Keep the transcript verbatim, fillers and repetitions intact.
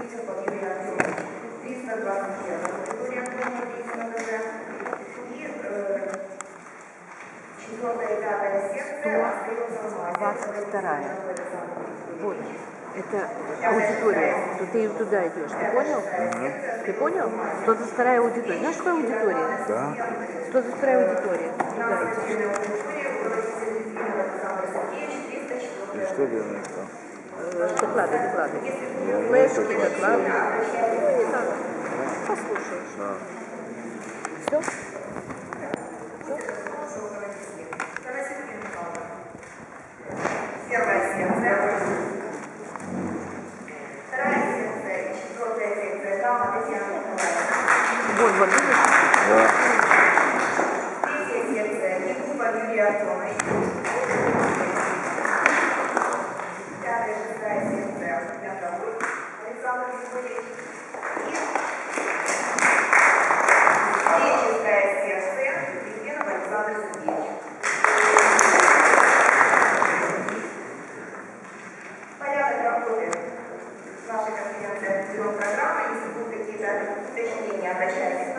Якубов Юрий Артемович, триста двадцать первая категория формы описана уже. И э, четвертая и пятая секция остается в двадцать вторая. Вот. Это аудитория. То ты туда идешь. Ты понял? Угу. Ты понял? сто двадцать вторая аудитория. Знаешь, что такое аудитория? Да. сто двадцать вторая аудитория. Туда идешь. И что делаешь там? Доклады, доклады. Флешки, доклады. Ну, не надо. Послушаешь. Да. Все? Первая секция. Вторая секция и четвертая секция. Там Татьяна Николаевна. Вот, вот, видишь? Да. Третья секция. Якубов Юрий Артемович. Пятая, шестая секция. Пятовой Александр Григорьевич. И третья секция. Литвинов Александр Сергеевич. Порядок работы нашей конференции программы. Если будут какие-то уточнения, обращайтесь.